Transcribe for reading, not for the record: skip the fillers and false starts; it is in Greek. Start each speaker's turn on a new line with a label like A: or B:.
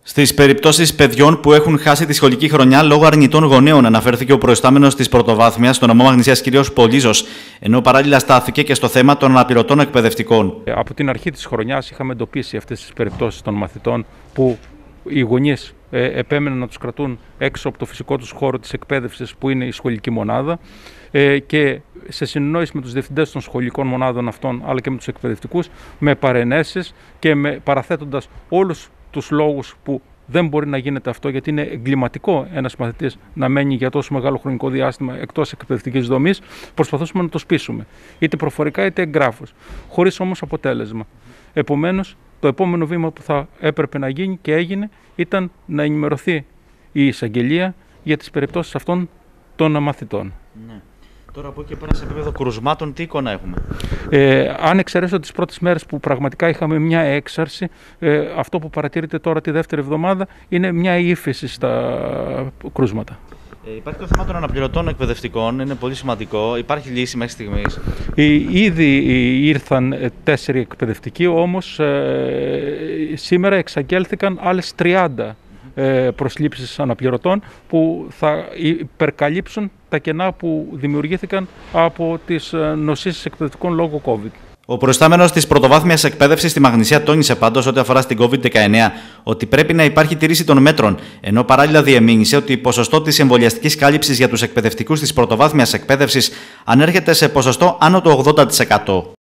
A: Στις περιπτώσεις παιδιών που έχουν χάσει τη σχολική χρονιά λόγω αρνητών γονέων, αναφέρθηκε ο προϊστάμενος της πρωτοβάθμιας στον νομό Μαγνησίας κ. Πολύζος, ενώ παράλληλα στάθηκε και στο θέμα των αναπληρωτών εκπαιδευτικών.
B: Από την αρχή της χρονιάς είχαμε εντοπίσει αυτές τις περιπτώσεις των μαθητών που οι γονείς επέμεναν να τους κρατούν έξω από το φυσικό τους χώρο της εκπαίδευσης, που είναι η σχολική μονάδα, και σε συνεννόηση με τους διευθυντές των σχολικών μονάδων αυτών, αλλά και με τους εκπαιδευτικούς, με παρενέσεις και παραθέτοντας όλους τους λόγους που δεν μπορεί να γίνεται αυτό, γιατί είναι εγκληματικό ένας μαθητής να μένει για τόσο μεγάλο χρονικό διάστημα εκτός εκπαιδευτικής δομής, προσπαθούσαμε να το σπίσουμε, είτε προφορικά είτε εγγράφως, χωρίς όμως αποτέλεσμα. Επομένως, το επόμενο βήμα που θα έπρεπε να γίνει και έγινε ήταν να ενημερωθεί η εισαγγελία για τις περιπτώσεις αυτών των μαθητών.
A: Ναι. Τώρα από εκεί και πέρα σε επίπεδο κρουσμάτων, τι εικόνα έχουμε?
B: Αν εξαιρέσω τις πρώτες μέρες που πραγματικά είχαμε μια έξαρση, αυτό που παρατηρείται τώρα τη δεύτερη εβδομάδα είναι μια ύφεση στα κρούσματα.
A: Υπάρχει το θέμα των αναπληρωτών εκπαιδευτικών, είναι πολύ σημαντικό. Υπάρχει λύση μέχρι στιγμής?
B: Ήδη ήρθαν 4 εκπαιδευτικοί, όμως σήμερα εξαγγέλθηκαν άλλες 30 προσλήψεις αναπληρωτών που θα υπερκαλύψουν τα κενά που δημιουργήθηκαν από τις νοσήσεις εκπαιδευτικών λόγω COVID.
A: Ο προϊστάμενος της πρωτοβάθμιας εκπαίδευσης στη Μαγνησία τόνισε πάντως ό,τι αφορά στην COVID-19 ότι πρέπει να υπάρχει τήρηση των μέτρων, ενώ παράλληλα διεμήνυσε ότι το ποσοστό της εμβολιαστικής κάλυψης για τους εκπαιδευτικούς της πρωτοβάθμιας εκπαίδευσης ανέρχεται σε ποσοστό άνω του 80%.